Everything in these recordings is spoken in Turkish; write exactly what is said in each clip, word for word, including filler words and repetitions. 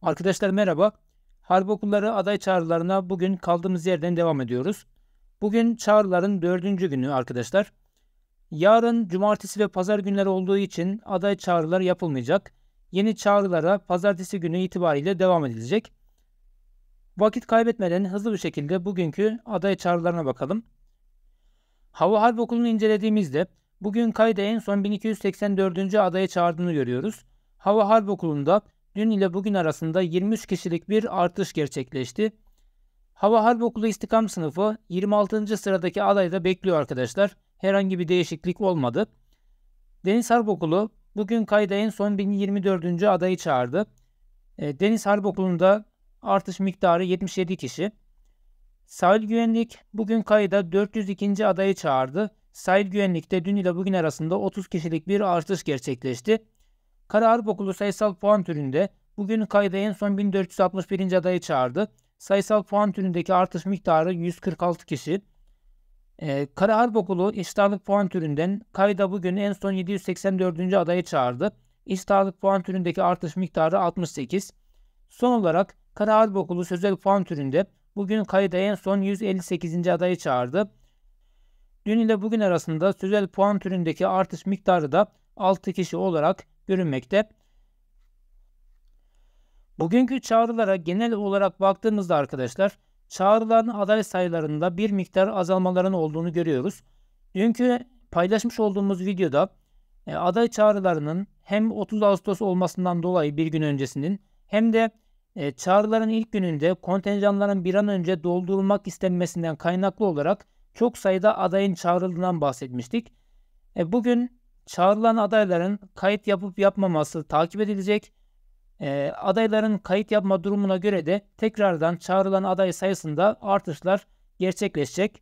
Arkadaşlar merhaba. Harp Okulları aday çağrılarına bugün kaldığımız yerden devam ediyoruz. Bugün çağrıların dördüncü günü arkadaşlar. Yarın cumartesi ve pazar günleri olduğu için aday çağrılar yapılmayacak. Yeni çağrılara pazartesi günü itibariyle devam edilecek. Vakit kaybetmeden hızlı bir şekilde bugünkü aday çağrılarına bakalım. Hava Harp Okulu'nu incelediğimizde bugün kayda en son bin iki yüz seksen dördüncü adayı çağırdığını görüyoruz. Hava Harp Okulu'nda dün ile bugün arasında yirmi üç kişilik bir artış gerçekleşti. Hava Harp Okulu İstikam sınıfı yirmi altıncı sıradaki adayda bekliyor arkadaşlar. Herhangi bir değişiklik olmadı. Deniz Harp Okulu bugün kayda en son bin yirmi dördüncü adayı çağırdı. E, Deniz Harp Okulu'nda artış miktarı yetmiş yedi kişi. Sahil Güvenlik bugün kayda dört yüz ikinci adayı çağırdı. Sahil Güvenlik'te dün ile bugün arasında otuz kişilik bir artış gerçekleşti. Kara Harp Okulu sayısal puan türünde bugün kayda en son bin dört yüz altmış birinci adayı çağırdı. Sayısal puan türündeki artış miktarı yüz kırk altı kişi. Ee, Kara Harp Okulu eşit ağırlık puan türünden kayda bugün en son yedi yüz seksen dördüncü adayı çağırdı. Eşit ağırlık puan türündeki artış miktarı altmış sekiz. Son olarak Kara Harp Okulu sözel puan türünde bugün kayda en son yüz elli sekizinci adayı çağırdı. Dün ile bugün arasında sözel puan türündeki artış miktarı da altı kişi olarak görünmekte. Bugünkü çağrılara genel olarak baktığımızda arkadaşlar çağrıların aday sayılarında bir miktar azalmaların olduğunu görüyoruz. Dünkü paylaşmış olduğumuz videoda e, aday çağrılarının hem otuz Ağustos olmasından dolayı bir gün öncesinin hem de e, çağrıların ilk gününde kontenjanların bir an önce doldurulmak istenmesinden kaynaklı olarak çok sayıda adayın çağrıldığından bahsetmiştik. E, bugün çağrılan adayların kayıt yapıp yapmaması takip edilecek. E, adayların kayıt yapma durumuna göre de tekrardan çağrılan aday sayısında artışlar gerçekleşecek.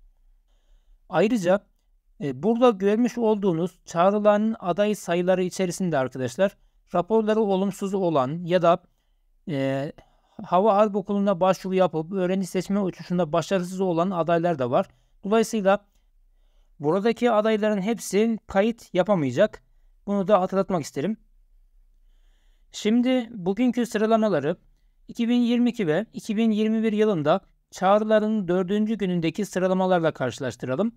Ayrıca e, burada görmüş olduğunuz çağrılan aday sayıları içerisinde arkadaşlar raporları olumsuz olan ya da e, Hava Harp Okulu'na başvuru yapıp öğrenci seçme uçuşunda başarısız olan adaylar da var. Dolayısıyla buradaki adayların hepsi kayıt yapamayacak. Bunu da hatırlatmak isterim. Şimdi bugünkü sıralamaları iki bin yirmi iki ve iki bin yirmi bir yılında çağrıların dördüncü günündeki sıralamalarla karşılaştıralım.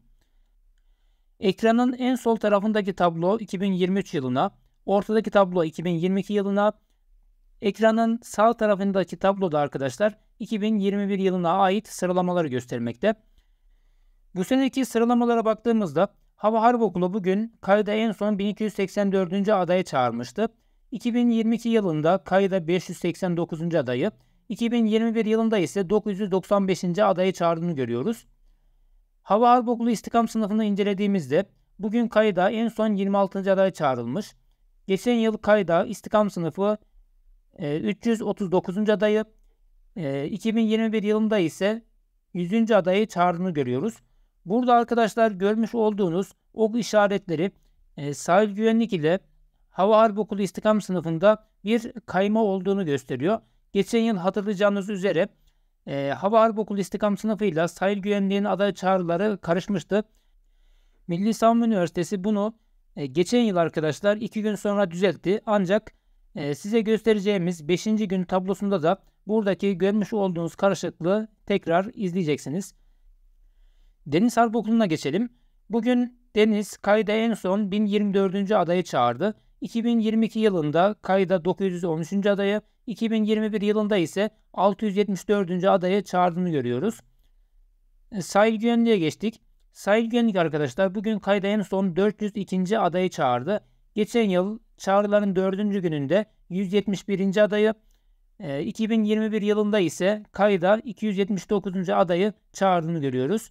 Ekranın en sol tarafındaki tablo iki bin yirmi üç yılına, ortadaki tablo iki bin yirmi iki yılına, ekranın sağ tarafındaki tabloda arkadaşlar iki bin yirmi bir yılına ait sıralamaları göstermekte. Bu seneki sıralamalara baktığımızda Hava Harp Okulu bugün kayda en son bin iki yüz seksen dördüncü adayı çağırmıştı. iki bin yirmi iki yılında kayda beş yüz seksen dokuzuncu adayı, iki bin yirmi bir yılında ise dokuz yüz doksan beşinci adayı çağırdığını görüyoruz. Hava Harp Okulu İstikam sınıfını incelediğimizde bugün kayda en son yirmi altıncı adayı çağrılmış. Geçen yıl kayda İstikam sınıfı e, üç yüz otuz dokuzuncu adayı, e, iki bin yirmi bir yılında ise yüzüncü adayı çağırdığını görüyoruz. Burada arkadaşlar görmüş olduğunuz ok işaretleri e, sahil güvenlik ile Hava Harp Okulu İstikam sınıfında bir kayma olduğunu gösteriyor. Geçen yıl hatırlayacağınız üzere e, Hava Harp Okulu İstikam sınıfıyla sahil güvenliğinin aday çağrıları karışmıştı. Milli Savunma Üniversitesi bunu e, geçen yıl arkadaşlar iki gün sonra düzeltti. Ancak e, size göstereceğimiz beşinci gün tablosunda da buradaki görmüş olduğunuz karışıklığı tekrar izleyeceksiniz. Deniz Harp Okulu'na geçelim. Bugün Deniz kayda en son bin yirmi dördüncü adayı çağırdı. iki bin yirmi iki yılında kayda dokuz yüz on üçüncü adayı, iki bin yirmi bir yılında ise altı yüz yetmiş dördüncü adayı çağırdığını görüyoruz. Sahil Güvenliğe geçtik. Sahil Güvenlik arkadaşlar bugün kayda en son dört yüz ikinci adayı çağırdı. Geçen yıl çağrıların dördüncü gününde yüz yetmiş birinci adayı, iki bin yirmi bir yılında ise kayda iki yüz yetmiş dokuzuncu adayı çağırdığını görüyoruz.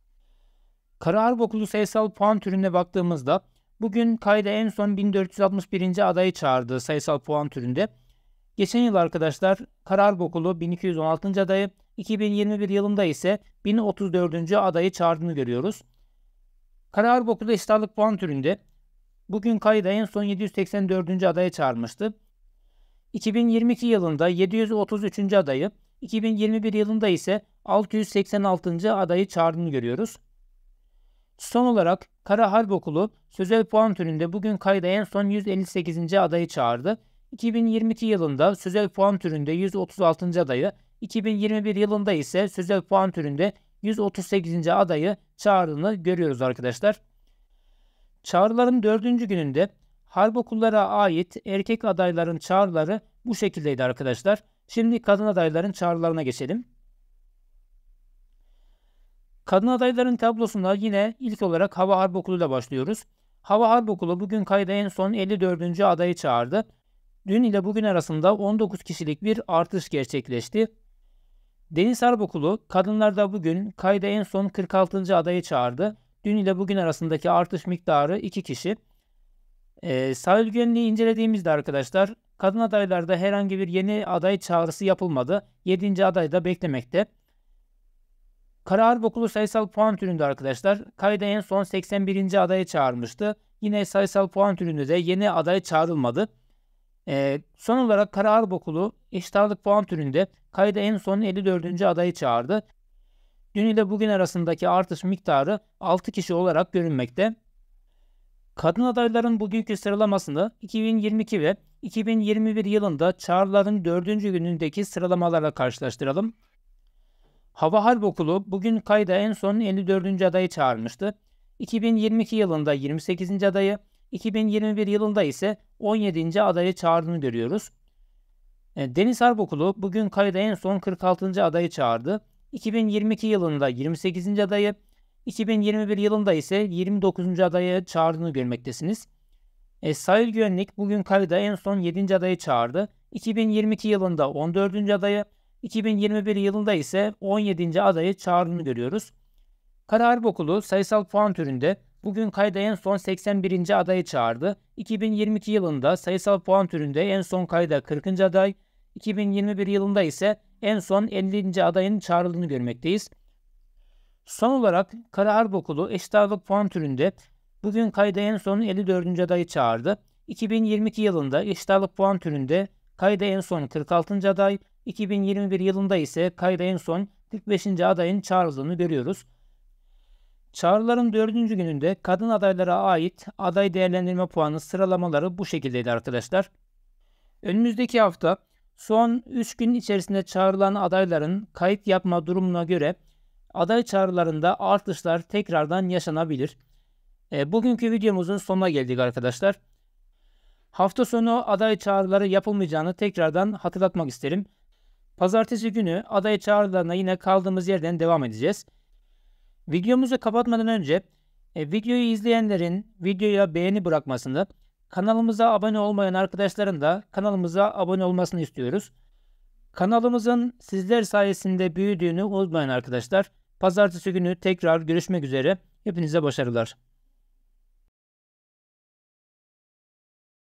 Kara Harp Okulu sayısal puan türüne baktığımızda bugün kayda en son bin dört yüz altmış birinci adayı çağırdı sayısal puan türünde. Geçen yıl arkadaşlar Kara Harp Okulu bin iki yüz on altıncı adayı, iki bin yirmi bir yılında ise bin otuz dördüncü adayı çağırdığını görüyoruz. Kara Harp Okulu eşit ağırlık puan türünde bugün kayda en son yedi yüz seksen dördüncü adayı çağırmıştı. iki bin yirmi iki yılında yedi yüz otuz üçüncü adayı, iki bin yirmi bir yılında ise altı yüz seksen altıncı adayı çağırdığını görüyoruz. Son olarak Kara Harp Okulu sözel puan türünde bugün kayda en son yüz elli sekizinci adayı çağırdı. iki bin yirmi iki yılında sözel puan türünde yüz otuz altıncı adayı, iki bin yirmi bir yılında ise sözel puan türünde yüz otuz sekizinci adayı çağrıldığını görüyoruz arkadaşlar. Çağrıların dördüncü gününde harp okullara ait erkek adayların çağrıları bu şekildeydi arkadaşlar. Şimdi kadın adayların çağrılarına geçelim. Kadın adayların tablosunda yine ilk olarak Hava Harp Okulu ile başlıyoruz. Hava Harp Okulu bugün kayda en son elli dördüncü adayı çağırdı. Dün ile bugün arasında on dokuz kişilik bir artış gerçekleşti. Deniz Harp Okulu kadınlarda bugün kayda en son kırk altıncı adayı çağırdı. Dün ile bugün arasındaki artış miktarı iki kişi. Ee, sahil güvenliği incelediğimizde arkadaşlar kadın adaylarda herhangi bir yeni aday çağrısı yapılmadı. yedinci aday da beklemekte. Kara Harp Okulu sayısal puan türünde arkadaşlar kayda en son seksen birinci adayı çağırmıştı. Yine sayısal puan türünde de yeni aday çağrılmadı. Ee, son olarak Kara Harp Okulu eşit ağırlık puan türünde kayda en son elli dördüncü adayı çağırdı. Dün ile bugün arasındaki artış miktarı altı kişi olarak görünmekte. Kadın adayların bugünkü sıralamasını iki bin yirmi iki ve iki bin yirmi bir yılında çağrıların dördüncü günündeki sıralamalarla karşılaştıralım. Hava Harp Okulu bugün kayda en son elli dördüncü adayı çağırmıştı. iki bin yirmi iki yılında yirmi sekizinci adayı, iki bin yirmi bir yılında ise on yedinci adayı çağırdığını görüyoruz. Deniz Harp Okulu bugün kayda en son kırk altıncı adayı çağırdı. iki bin yirmi iki yılında yirmi sekizinci adayı, iki bin yirmi bir yılında ise yirmi dokuzuncu adayı çağırdığını görmektesiniz. E, Sahil Güvenlik bugün kayda en son yedinci adayı çağırdı. iki bin yirmi iki yılında on dördüncü adayı, iki bin yirmi bir yılında ise on yedinci adayı çağırdığını görüyoruz. Kara Harp Okulu sayısal puan türünde bugün kayda en son seksen birinci adayı çağırdı. iki bin yirmi iki yılında sayısal puan türünde en son kayda kırkıncı aday, iki bin yirmi bir yılında ise en son ellinci adayın çağrıldığını görmekteyiz. Son olarak Kara Harp Okulu eşit ağırlık puan türünde bugün kayda en son elli dördüncü adayı çağırdı. iki bin yirmi iki yılında eşit ağırlık puan türünde kayda en son kırk altıncı aday, iki bin yirmi bir yılında ise kayda en son kırk beşinci adayın çağrıldığını görüyoruz. Çağrıların dördüncü gününde kadın adaylara ait aday değerlendirme puanı sıralamaları bu şekildeydi arkadaşlar. Önümüzdeki hafta son üç gün içerisinde çağrılan adayların kayıt yapma durumuna göre aday çağrılarında artışlar tekrardan yaşanabilir. E, bugünkü videomuzun sonuna geldik arkadaşlar. Hafta sonu aday çağrıları yapılmayacağını tekrardan hatırlatmak isterim. Pazartesi günü aday çağrılarına yine kaldığımız yerden devam edeceğiz. Videomuzu kapatmadan önce e, videoyu izleyenlerin videoya beğeni bırakmasını, kanalımıza abone olmayan arkadaşların da kanalımıza abone olmasını istiyoruz. Kanalımızın sizler sayesinde büyüdüğünü unutmayın arkadaşlar. Pazartesi günü tekrar görüşmek üzere. Hepinize başarılar.